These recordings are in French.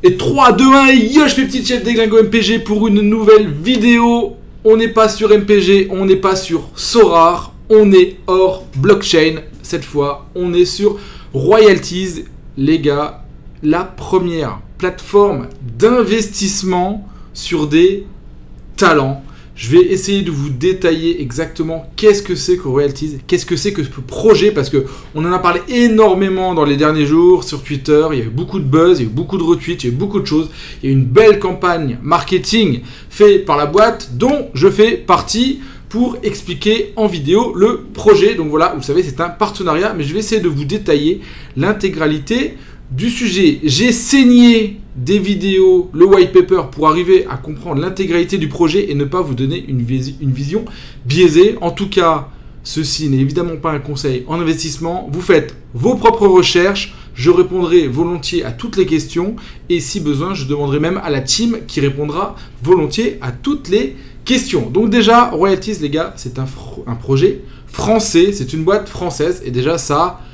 Et 3, 2, 1, et yo, je fais petit chef Déglingo MPG pour une nouvelle vidéo. On n'est pas sur MPG, on n'est pas sur Sorare, on est hors blockchain. Cette fois, on est sur Royalties, les gars, la première plateforme d'investissement sur des talents. Je vais essayer de vous détailler exactement qu'est-ce que c'est que Royalties, qu'est-ce que c'est que ce projet, parce qu'on en a parlé énormément dans les derniers jours sur Twitter, il y a eu beaucoup de buzz, il y a eu beaucoup de retweets, il y a eu beaucoup de choses, il y a eu une belle campagne marketing faite par la boîte dont je fais partie pour expliquer en vidéo le projet. Donc voilà, vous savez, c'est un partenariat, mais je vais essayer de vous détailler l'intégralité du sujet. J'ai saigné des vidéos, le white paper, pour arriver à comprendre l'intégralité du projet et ne pas vous donner une vision biaisée. En tout cas, ceci n'est évidemment pas un conseil en investissement. Vous faites vos propres recherches. Je répondrai volontiers à toutes les questions. Et si besoin, je demanderai même à la team qui répondra volontiers à toutes les questions. Donc déjà, Royalties, les gars, c'est un projet français. C'est une boîte française. Et déjà,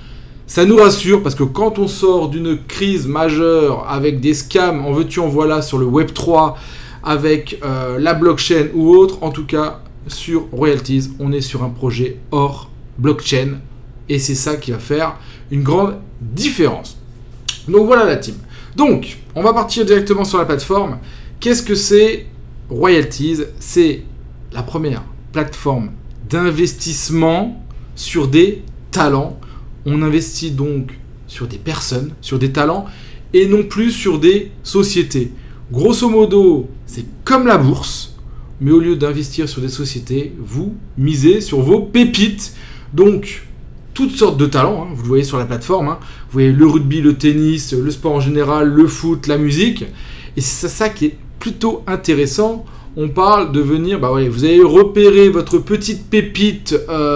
ça nous rassure, parce que quand on sort d'une crise majeure avec des scams, en veux-tu en voilà, sur le Web3, avec la blockchain ou autre, en tout cas sur Royalties, on est sur un projet hors blockchain et c'est ça qui va faire une grande différence. Donc voilà la team. Donc, on va partir directement sur la plateforme. Qu'est-ce que c'est Royalties? C'est la première plateforme d'investissement sur des talents. On investit donc sur des personnes, sur des talents, et non plus sur des sociétés. Grosso modo, c'est comme la bourse, mais au lieu d'investir sur des sociétés, vous misez sur vos pépites. Donc, toutes sortes de talents, vous le voyez sur la plateforme. Vous voyez le rugby, le tennis, le sport en général, le foot, la musique. Et c'est ça qui est plutôt intéressant. On parle de venir, vous avez repéré votre petite pépite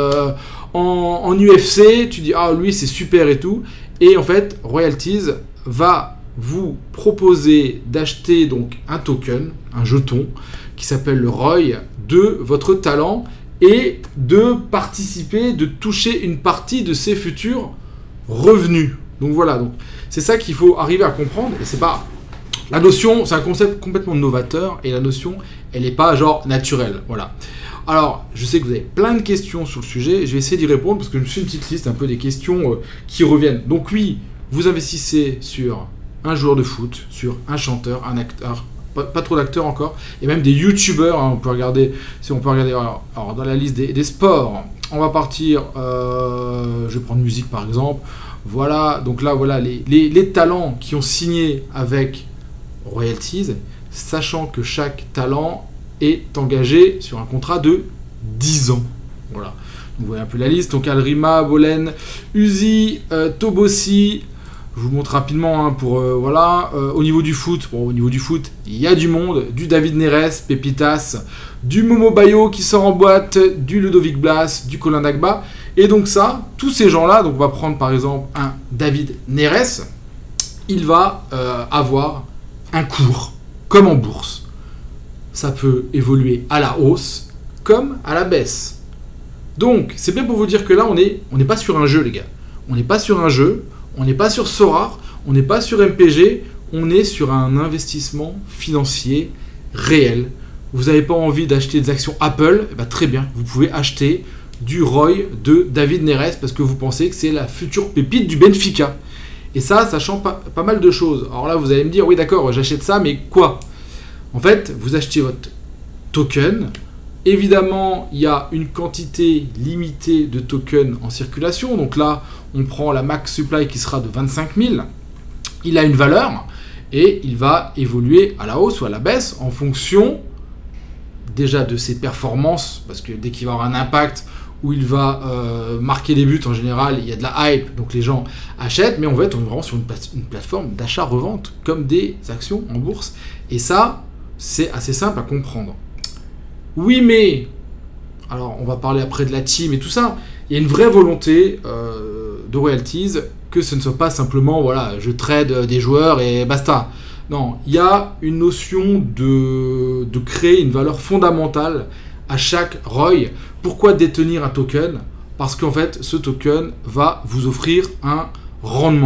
en UFC, tu dis ah lui c'est super et tout, et en fait Royalties va vous proposer d'acheter donc un token, un jeton qui s'appelle le ROI de votre talent et de participer, de toucher une partie de ses futurs revenus. Donc voilà, donc c'est ça qu'il faut arriver à comprendre. Et c'est pas la notion, c'est un concept complètement novateur et la notion elle n'est pas genre naturelle. Voilà. Alors, je sais que vous avez plein de questions sur le sujet, je vais essayer d'y répondre parce que je me suis une petite liste un peu des questions qui reviennent. Donc oui, vous investissez sur un joueur de foot, sur un chanteur, un acteur, pas trop d'acteurs encore, et même des youtubeurs, on peut regarder, si on peut regarder, alors dans la liste des sports, on va partir, je vais prendre musique par exemple, voilà, donc là voilà les talents qui ont signé avec Royalties, sachant que chaque talent est engagé sur un contrat de 10 ans. Voilà. Vous voyez un peu la liste. Donc Alrima, Bolen, Uzi, Tobossi. Je vous montre rapidement pour voilà. Au niveau du foot, au niveau du foot, il y a du monde, du David Neres, Pépitas, du Momo Bayo qui sort en boîte, du Ludovic Blas, du Colin Dagba. Et donc ça, tous ces gens-là, donc on va prendre par exemple un David Neres, il va avoir un cours comme en bourse. Ça peut évoluer à la hausse comme à la baisse. Donc, c'est bien pour vous dire que là, on n'est pas sur un jeu, les gars. On n'est pas sur un jeu, on n'est pas sur Sorare, on n'est pas sur MPG, on est sur un investissement financier réel. Vous n'avez pas envie d'acheter des actions Apple, très bien, vous pouvez acheter du ROI de David Neres parce que vous pensez que c'est la future pépite du Benfica. Et ça change pas mal de choses. Alors là, vous allez me dire, oui d'accord, j'achète ça, mais quoi ? En fait, vous achetez votre token. Évidemment, il y a une quantité limitée de tokens en circulation. Donc là, on prend la max supply qui sera de 25 000. Il a une valeur et il va évoluer à la hausse ou à la baisse en fonction déjà de ses performances. Parce que dès qu'il va avoir un impact où il va marquer des buts, en général, il y a de la hype, donc les gens achètent. Mais en fait, on est vraiment sur une plateforme d'achat-revente comme des actions en bourse. Et ça, c'est assez simple à comprendre. Oui, mais... Alors, on va parler après de la team et tout ça. Il y a une vraie volonté de Royalties que ce ne soit pas simplement, voilà, je trade des joueurs et basta. Non, il y a une notion de créer une valeur fondamentale à chaque ROI. Pourquoi détenir un token? Parce qu'en fait, ce token va vous offrir un rendement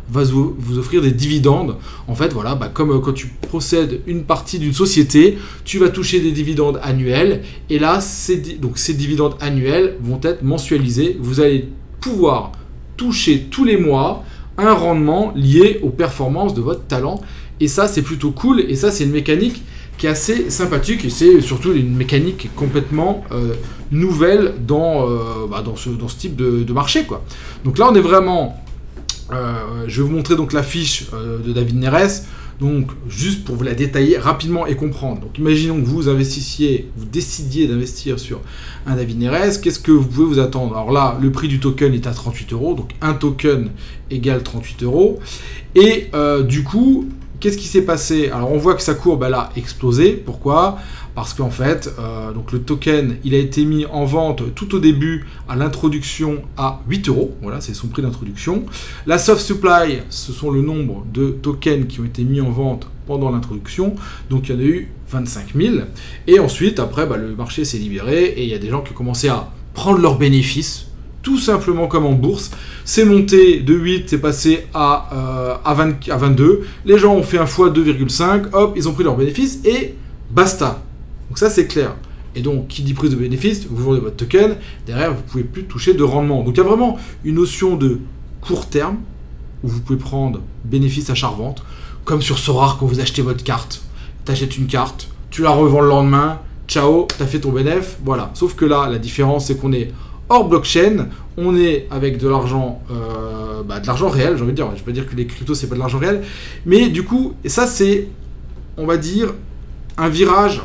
va vous offrir des dividendes. En fait, voilà, comme quand tu possèdes une partie d'une société, tu vas toucher des dividendes annuels. Et là, ces dividendes annuels vont être mensualisés. Vous allez pouvoir toucher tous les mois un rendement lié aux performances de votre talent. Et ça, c'est plutôt cool. Et ça, c'est une mécanique qui est assez sympathique. Et c'est surtout une mécanique complètement nouvelle dans ce type de marché, quoi. Donc là, on est vraiment... je vais vous montrer donc la fiche de David Neres. Donc, juste pour vous la détailler rapidement et comprendre. Donc, imaginons que vous décidiez d'investir sur un David Neres. Qu'est-ce que vous pouvez vous attendre? Alors là, le prix du token est à 38 €. Donc, un token égale 38 €. Et du coup, qu'est-ce qui s'est passé? Alors, on voit que sa courbe, elle a explosé. Pourquoi? Parce qu'en fait, donc le token, il a été mis en vente tout au début à l'introduction à 8 €. Voilà, c'est son prix d'introduction. La soft supply, ce sont le nombre de tokens qui ont été mis en vente pendant l'introduction. Donc, il y en a eu 25 000. Et ensuite, après, le marché s'est libéré et il y a des gens qui ont commencé à prendre leurs bénéfices, tout simplement comme en bourse. C'est monté de 8, c'est passé à 22. Les gens ont fait un fois 2,5. Hop, ils ont pris leurs bénéfices et basta. Donc ça, c'est clair. Et donc, qui dit prise de bénéfice, vous vendez votre token, derrière, vous ne pouvez plus toucher de rendement. Donc, il y a vraiment une notion de court terme, où vous pouvez prendre bénéfice achat-revente, comme sur Sorare, quand vous achetez votre carte. Tu achètes une carte, tu la revends le lendemain, ciao, tu as fait ton bénéfice, voilà. Sauf que là, la différence, c'est qu'on est hors blockchain, on est avec de l'argent réel, j'ai envie de dire. Je ne vais pas dire que les cryptos, c'est pas de l'argent réel. Mais du coup, et ça, c'est, on va dire, un virage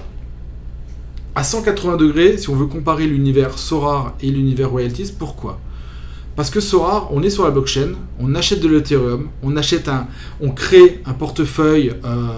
à 180 degrés, si on veut comparer l'univers Sorare et l'univers Royalties. Pourquoi? Parce que Sorare, on est sur la blockchain, on achète de l'Ethereum, on crée un portefeuille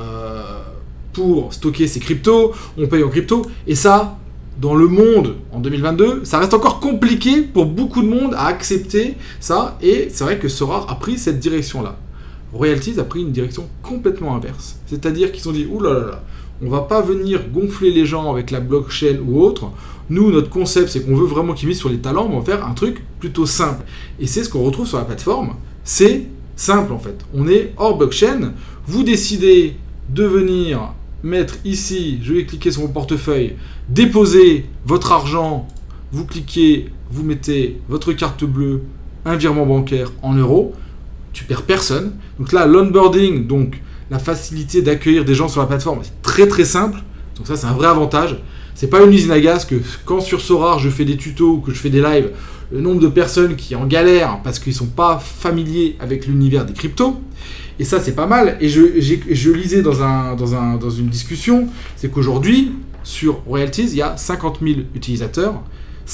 pour stocker ses cryptos, on paye en crypto, et ça, dans le monde en 2022, ça reste encore compliqué pour beaucoup de monde à accepter ça, et c'est vrai que Sorare a pris cette direction-là. Royalties a pris une direction complètement inverse, c'est-à-dire qu'ils ont dit, oulala, on va pas venir gonfler les gens avec la blockchain ou autre. Nous, notre concept, c'est qu'on veut vraiment qu'ils misent sur les talents, mais on va faire un truc plutôt simple. Et c'est ce qu'on retrouve sur la plateforme. C'est simple, en fait. On est hors blockchain. Vous décidez de venir mettre ici, je vais cliquer sur mon portefeuille, déposer votre argent, vous cliquez, vous mettez votre carte bleue, un virement bancaire en euros, tu perds personne. Donc là, l'onboarding, donc la facilité d'accueillir des gens sur la plateforme, c'est très très simple. Donc ça, c'est un vrai avantage. C'est pas une usine à gaz que quand sur Sorare, je fais des tutos ou que je fais des lives, le nombre de personnes qui en galèrent parce qu'ils sont pas familiers avec l'univers des cryptos. Et ça, c'est pas mal. Et je lisais dans une discussion, c'est qu'aujourd'hui, sur Royalties, il y a 50 000 utilisateurs.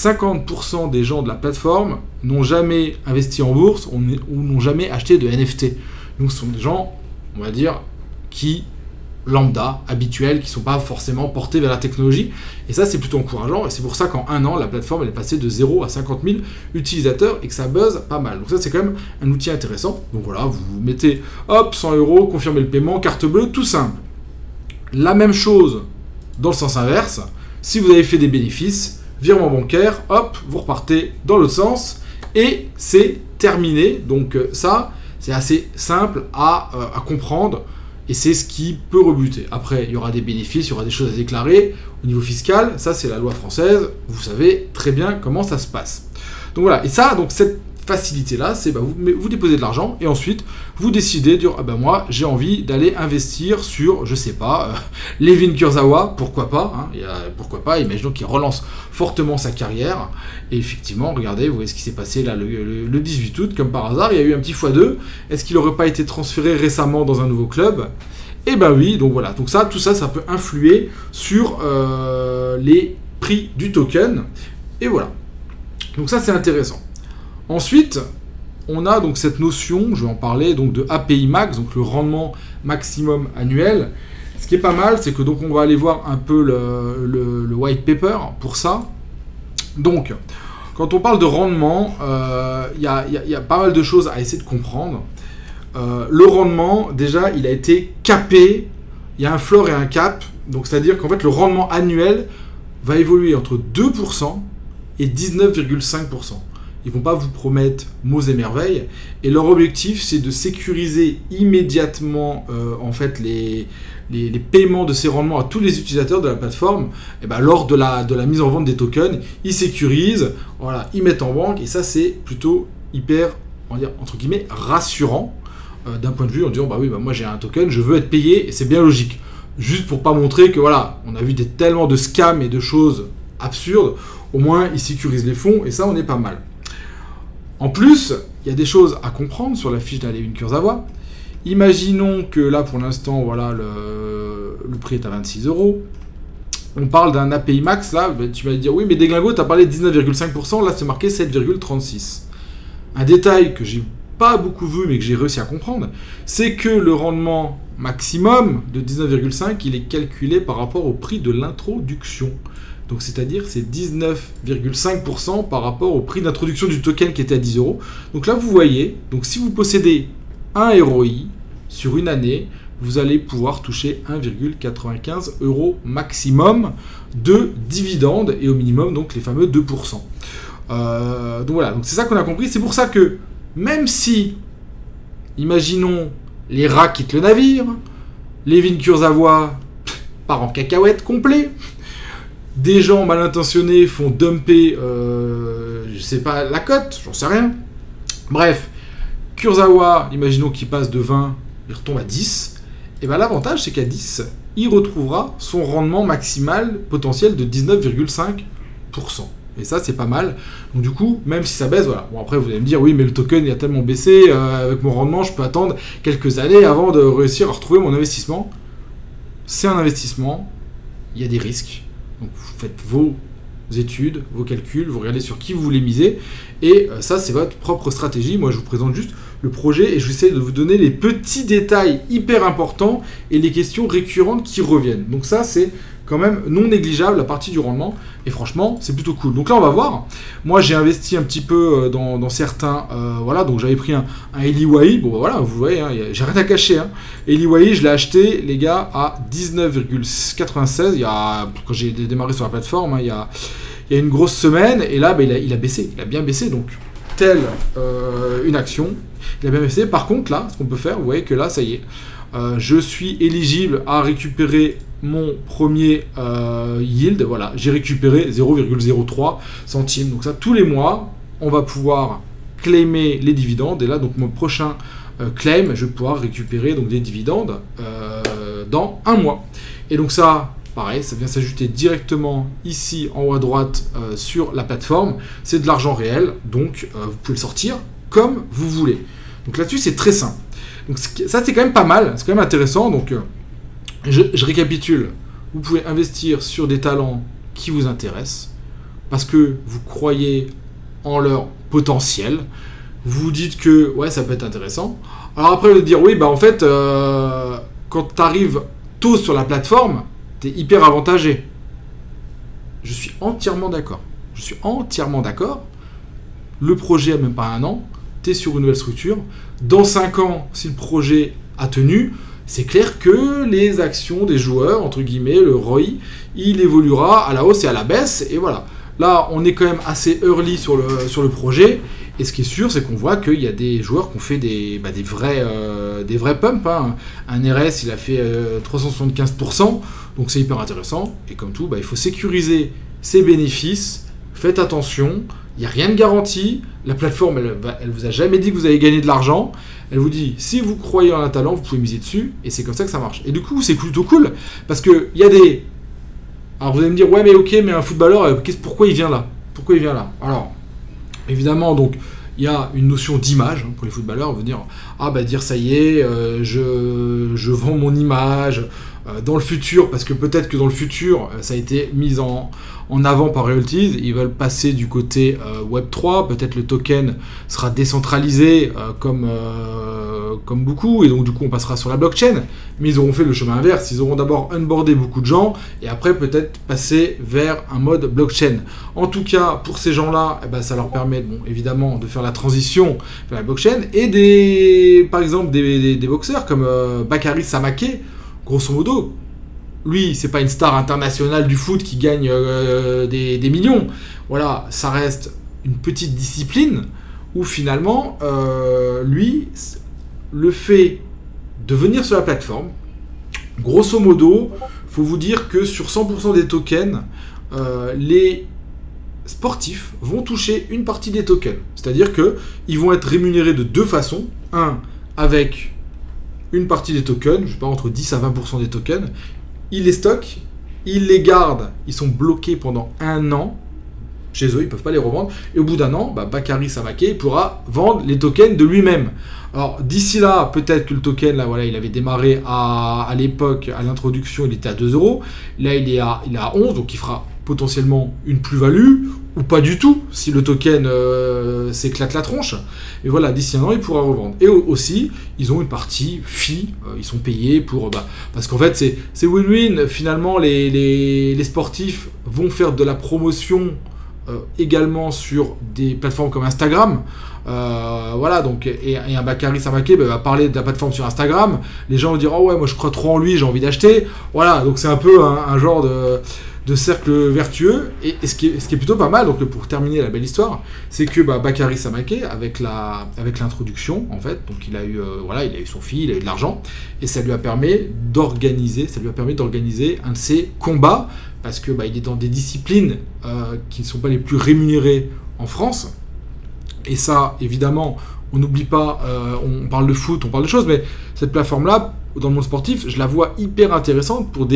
50% des gens de la plateforme n'ont jamais investi en bourse ou n'ont jamais acheté de NFT. Donc, ce sont des gens, on va dire, qui lambda, habituels, qui ne sont pas forcément portés vers la technologie. Et ça, c'est plutôt encourageant. Et c'est pour ça qu'en un an, la plateforme elle est passée de 0 à 50 000 utilisateurs et que ça buzz pas mal. Donc ça, c'est quand même un outil intéressant. Donc voilà, vous mettez, hop, 100 €, confirmez le paiement, carte bleue, tout simple. La même chose dans le sens inverse. Si vous avez fait des bénéfices, virement bancaire, hop, vous repartez dans l'autre sens et c'est terminé. Donc ça, c'est assez simple à comprendre. Et c'est ce qui peut rebuter. Après, il y aura des bénéfices, il y aura des choses à déclarer. Au niveau fiscal, ça c'est la loi française. Vous savez très bien comment ça se passe. Donc voilà, et ça, donc cette facilité-là, c'est vous déposez de l'argent et ensuite vous décidez de dire moi j'ai envie d'aller investir sur, je sais pas, Levin Kurzawa, pourquoi pas, hein, pourquoi pas, imaginons qu'il relance fortement sa carrière. Et effectivement, regardez, vous voyez ce qui s'est passé là le 18 août, comme par hasard, il y a eu un petit x2. Est-ce qu'il n'aurait pas été transféré récemment dans un nouveau club? Eh ben oui, donc voilà, donc tout ça, ça peut influer sur les prix du token. Et voilà. Donc ça, c'est intéressant. Ensuite, on a donc cette notion, je vais en parler, donc de API Max, donc le rendement maximum annuel. Ce qui est pas mal, c'est que donc on va aller voir un peu le white paper pour ça. Donc, quand on parle de rendement, il y a pas mal de choses à essayer de comprendre. Le rendement, déjà, il a été capé. Il y a un floor et un cap. Donc, c'est-à-dire qu'en fait, le rendement annuel va évoluer entre 2% et 19,5%. ils vont pas vous promettre mots et merveilles. Et leur objectif, c'est de sécuriser immédiatement en fait les paiements de ces rendements à tous les utilisateurs de la plateforme. Et ben, lors de la mise en vente des tokens, ils sécurisent, voilà, ils mettent en banque. Et ça, c'est plutôt hyper, on va dire, entre guillemets, rassurant d'un point de vue en disant, bah oui, bah moi j'ai un token, je veux être payé, et c'est bien logique. Juste pour pas montrer que voilà, on a vu tellement de scams et de choses absurdes, au moins ils sécurisent les fonds, et ça on est pas mal. En plus, il y a des choses à comprendre sur la fiche d'Alevin Kurzawa. Imaginons que là pour l'instant, voilà, le prix est à 26 €. On parle d'un API max, là, tu vas dire oui, mais Deglingo, tu as parlé de 19,5%, là c'est marqué 7,36%. Un détail que j'ai pas beaucoup vu, mais que j'ai réussi à comprendre, c'est que le rendement maximum de 19,5, il est calculé par rapport au prix de l'introduction. Donc c'est-à-dire c'est 19,5% par rapport au prix d'introduction du token qui était à 10 €. Donc là vous voyez, donc si vous possédez un ROI sur une année, vous allez pouvoir toucher 1,95 € maximum de dividendes et au minimum donc les fameux 2%. Donc voilà, donc c'est ça qu'on a compris. C'est pour ça que même si, imaginons, les rats quittent le navire, Levin Kurzawa part en cacahuète complet, des gens mal intentionnés font dumper, je sais pas, la cote, j'en sais rien. Bref, Kurzawa, imaginons qu'il passe de 20, il retombe à 10, et bien l'avantage c'est qu'à 10, il retrouvera son rendement maximal potentiel de 19,5%. Et ça, c'est pas mal. Donc du coup, même si ça baisse, voilà. Bon, après, vous allez me dire, oui, mais le token, il a tellement baissé, avec mon rendement, je peux attendre quelques années avant de réussir à retrouver mon investissement. C'est un investissement, il y a des risques. Donc vous faites vos études, vos calculs, vous regardez sur qui vous voulez miser. Et ça, c'est votre propre stratégie. Moi, je vous présente juste le projet et je vais essayer de vous donner les petits détails hyper importants et les questions récurrentes qui reviennent. Donc ça, c'est quand même non négligeable la partie du rendement, et franchement c'est plutôt cool. Donc là on va voir, moi j'ai investi un petit peu dans certains, voilà, donc j'avais pris un Eliwai, bon bah, voilà, vous voyez, hein, j'ai rien à cacher, hein. Eliwai je l'ai acheté les gars à 19,96, quand j'ai démarré sur la plateforme, hein, il y a une grosse semaine, et là bah, il a baissé, il a bien baissé, donc telle une action, il a bien baissé. Par contre là, ce qu'on peut faire, vous voyez que là ça y est, je suis éligible à récupérer mon premier yield, voilà, j'ai récupéré 0,03 centimes. Donc ça, tous les mois, on va pouvoir claimer les dividendes. Et là, donc mon prochain claim, je vais pouvoir récupérer donc des dividendes dans un mois. Et donc ça, pareil, ça vient s'ajouter directement ici en haut à droite sur la plateforme. C'est de l'argent réel, donc vous pouvez le sortir comme vous voulez. Donc là-dessus, c'est très simple. Donc ça, c'est quand même pas mal, c'est quand même intéressant. Donc je récapitule, vous pouvez investir sur des talents qui vous intéressent, parce que vous croyez en leur potentiel, vous vous dites que ouais, ça peut être intéressant. Alors après, vous dire oui, bah en fait, quand tu arrives tôt sur la plateforme, tu es hyper avantagé. Je suis entièrement d'accord. Je suis entièrement d'accord. Le projet a même pas un an, tu es sur une nouvelle structure. Dans 5 ans, si le projet a tenu, c'est clair que les actions des joueurs, entre guillemets, le ROI, il évoluera à la hausse et à la baisse. Et voilà. Là, on est quand même assez early sur le projet. Et ce qui est sûr, c'est qu'on voit qu'il y a des joueurs qui ont fait des vrais pumps, hein. Un RS, il a fait 375%. Donc c'est hyper intéressant. Et comme tout, il faut sécuriser ses bénéfices. Faites attention. Il n'y a rien de garanti. La plateforme, elle vous a jamais dit que vous allez gagner de l'argent. Elle vous dit, si vous croyez en un talent, vous pouvez miser dessus. Et c'est comme ça que ça marche. Et du coup, c'est plutôt cool. Parce qu'il y a des... Alors vous allez me dire, ouais, mais ok, mais un footballeur, pourquoi il vient là? Pourquoi il vient là? Alors, évidemment, donc, il y a une notion d'image pour les footballeurs. On veut dire, dire ça y est, je vends mon image dans le futur, parce que peut-être que dans le futur, ça a été mis en avant par Royalties. Ils veulent passer du côté Web3. Peut-être le token sera décentralisé comme beaucoup, et donc du coup on passera sur la blockchain. Mais ils auront fait le chemin inverse. Ils auront d'abord onboardé beaucoup de gens, et après peut-être passer vers un mode blockchain. En tout cas, pour ces gens-là, ça leur permet évidemment de faire la transition vers la blockchain. Et par exemple des boxeurs comme Bakary Samake, grosso modo, lui, c'est pas une star internationale du foot qui gagne des millions. Voilà, ça reste une petite discipline où finalement, lui, le fait de venir sur la plateforme, grosso modo, il faut vous dire que sur 100% des tokens, les sportifs vont toucher une partie des tokens. C'est-à-dire qu'ils vont être rémunérés de deux façons. Un, avec une partie des tokens, je sais pas, entre 10 à 20% des tokens. Ils les stockent, ils les gardent, ils sont bloqués pendant 1 an. Chez eux, ils ne peuvent pas les revendre. Et au bout d'1 an, Bakary Samaké pourra vendre les tokens de lui-même. Alors, d'ici là, peut-être que le token, là, voilà, il avait démarré à l'époque, à l'introduction, il était à 2 euros. Là, il est à 11, donc il fera potentiellement une plus-value, ou pas du tout, si le token s'éclate la tronche. Et voilà, d'ici 1 an, il pourra revendre. Et aussi, ils ont une partie fee, ils sont payés pour... parce qu'en fait, c'est win-win. Finalement, les sportifs vont faire de la promotion également sur des plateformes comme Instagram. Voilà, donc, et un Bakary Samaké va parler de la plateforme sur Instagram. Les gens vont dire, oh ouais, moi je crois trop en lui, j'ai envie d'acheter. Voilà, donc c'est un peu un genre de cercle vertueux. Et ce qui est plutôt pas mal, donc pour terminer la belle histoire, c'est que Bakary Samaké, avec l'introduction, en fait, donc il a eu son fils, il a eu de l'argent, et ça lui a permis d'organiser un de ses combats, parce que il est dans des disciplines qui ne sont pas les plus rémunérées en France. Et ça, évidemment, on n'oublie pas, on parle de foot, on parle de choses, mais cette plateforme-là, dans le monde sportif, je la vois hyper intéressante pour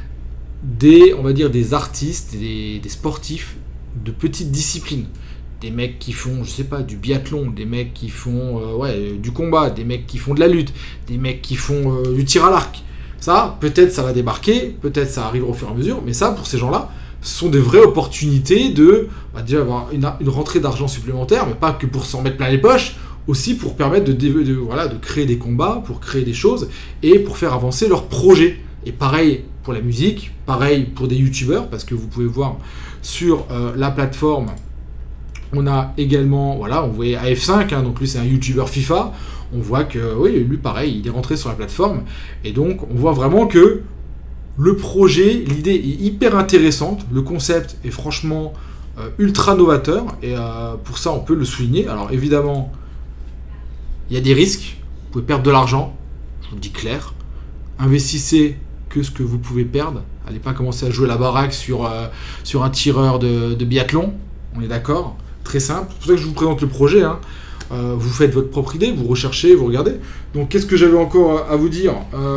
on va dire, des artistes, des sportifs de petites disciplines. Des mecs qui font, je sais pas, du biathlon, des mecs qui font du combat, des mecs qui font de la lutte, des mecs qui font du tir à l'arc. Ça, peut-être ça va débarquer, peut-être ça arrivera au fur et à mesure, mais ça, pour ces gens-là, ce sont des vraies opportunités de déjà avoir une rentrée d'argent supplémentaire, mais pas que pour s'en mettre plein les poches, aussi pour permettre de créer des combats, pour créer des choses, et pour faire avancer leurs projets. Et pareil pour la musique, pareil pour des youtubeurs, parce que vous pouvez voir sur la plateforme, on a également, on voyait AF5, donc lui c'est un youtubeur FIFA, on voit que, oui, lui pareil, il est rentré sur la plateforme, et donc on voit vraiment que le projet, l'idée est hyper intéressante, le concept est franchement ultra novateur, et pour ça on peut le souligner. Alors évidemment, il y a des risques, vous pouvez perdre de l'argent, je vous le dis clair, investissez que ce que vous pouvez perdre, allez pas commencer à jouer la baraque sur un tireur de biathlon, on est d'accord, très simple, c'est pour ça que je vous présente le projet, vous faites votre propre idée, vous recherchez, vous regardez. Donc qu'est-ce que j'avais encore à vous dire,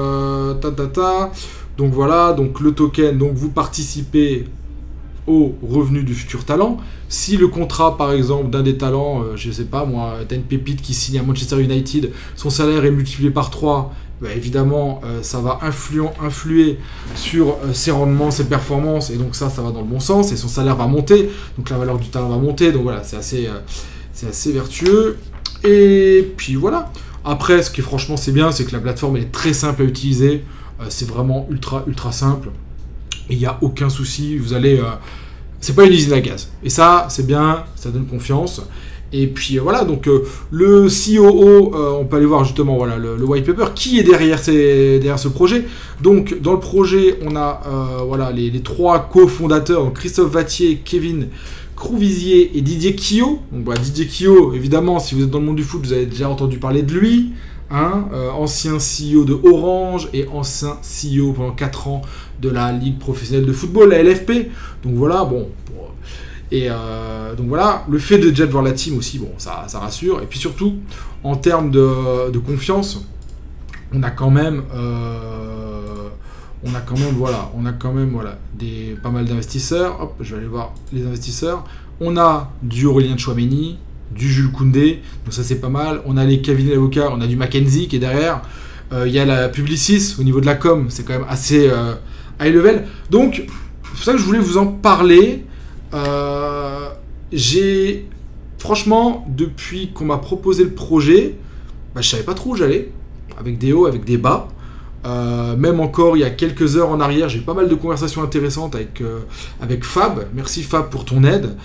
donc voilà, donc le token, donc vous participez au revenu du futur talent. Si le contrat, par exemple, d'un des talents, je sais pas moi, t'as une pépite qui signe à Manchester United, son salaire est multiplié par 3, évidemment, ça va influer sur ses rendements, ses performances, et donc ça va dans le bon sens, et son salaire va monter, donc la valeur du talent va monter, donc voilà, c'est assez vertueux. Et puis voilà. Après, ce qui franchement c'est bien, c'est que la plateforme elle est très simple à utiliser, c'est vraiment ultra simple, et il n'y a aucun souci, vous allez... c'est pas une usine à gaz, et ça c'est bien, ça donne confiance. Et puis voilà, donc le COO, on peut aller voir justement voilà, le white paper, qui est derrière ce projet. Donc dans le projet, on a les 3 cofondateurs, Christophe Vattier, Kevin Crouvisier et Didier Quillot. Donc Didier Quillot, évidemment, si vous êtes dans le monde du foot, vous avez déjà entendu parler de lui. Ancien CEO de Orange et ancien CEO pendant 4 ans de la Ligue professionnelle de football, la LFP. Donc voilà, bon... Et donc voilà, le fait de déjà voir la team aussi, bon, ça rassure. Et puis surtout, en termes de confiance, on a quand même pas mal d'investisseurs. Hop, je vais aller voir les investisseurs. On a du Aurélien Tchouaméni, du Jules Koundé, donc ça c'est pas mal. On a les cabinets d'avocats, on a du Mackenzie qui est derrière. Il y a la Publicis au niveau de la com, c'est quand même assez high level. Donc, c'est pour ça que je voulais vous en parler. Franchement, depuis qu'on m'a proposé le projet, je savais pas trop où j'allais, avec des hauts, avec des bas. Même encore il y a quelques heures en arrière, j'ai eu pas mal de conversations intéressantes avec Fab. Merci Fab pour ton aide.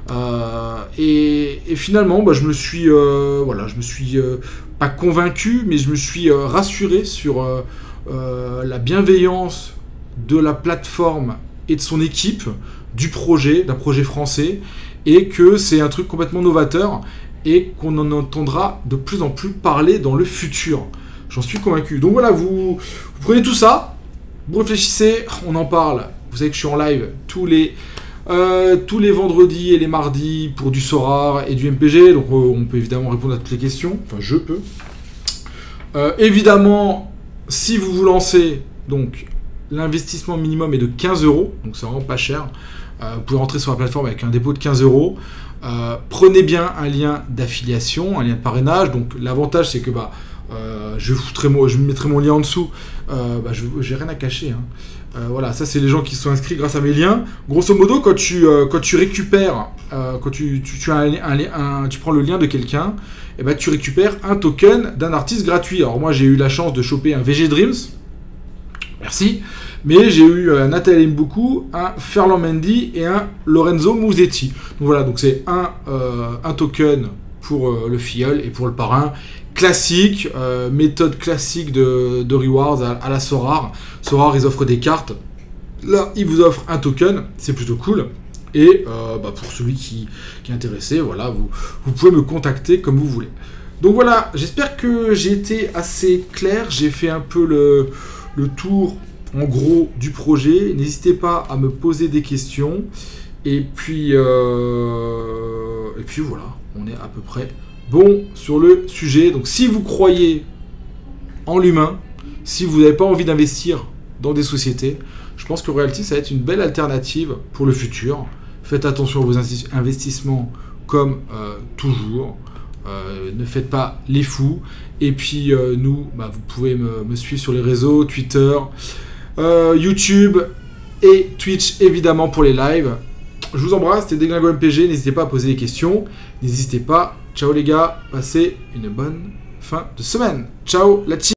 Et finalement, je me suis pas convaincu, mais je me suis rassuré sur la bienveillance de la plateforme et de son équipe, du projet, d'un projet français. et que c'est un truc complètement novateur et qu'on en entendra de plus en plus parler dans le futur. J'en suis convaincu. Donc voilà, vous prenez tout ça, vous réfléchissez, on en parle. Vous savez que je suis en live tous les vendredis et les mardis pour du Sorare et du MPG, donc on peut évidemment répondre à toutes les questions, enfin je peux. Évidemment, si vous vous lancez, donc l'investissement minimum est de 15 €, donc c'est vraiment pas cher. Vous pouvez rentrer sur la plateforme avec un dépôt de 15 €. Prenez bien un lien d'affiliation, un lien de parrainage. Donc l'avantage c'est que je mettrai mon lien en dessous. J'ai rien à cacher. Hein. Voilà, ça c'est les gens qui sont inscrits grâce à mes liens. Grosso modo, quand tu récupères, quand tu prends le lien de quelqu'un, et ben tu récupères un token d'un artiste gratuit. Alors moi j'ai eu la chance de choper un VG Dreams. Merci. Mais j'ai eu un Nathalie Mboukou, un Ferland Mendy et un Lorenzo Musetti. Donc voilà, donc c'est un token pour le filleul et pour le parrain. Classique, méthode classique de rewards à la Sorare. Sorare, ils offrent des cartes. Là, ils vous offrent un token. C'est plutôt cool. Et pour celui qui est intéressé, voilà, vous pouvez me contacter comme vous voulez. Donc voilà, j'espère que j'ai été assez clair. J'ai fait un peu le tour, en gros, du projet. N'hésitez pas à me poser des questions. Et puis voilà, on est à peu près bon sur le sujet. Donc si vous croyez en l'humain, si vous n'avez pas envie d'investir dans des sociétés, je pense que Royalty, ça va être une belle alternative pour le futur. Faites attention à vos investissements comme toujours. Ne faites pas les fous. Et puis nous, vous pouvez me suivre sur les réseaux, Twitter, YouTube et Twitch évidemment pour les lives. Je vous embrasse, c'était Deglingo MPG, n'hésitez pas à poser des questions, n'hésitez pas. Ciao les gars, passez une bonne fin de semaine. Ciao la team.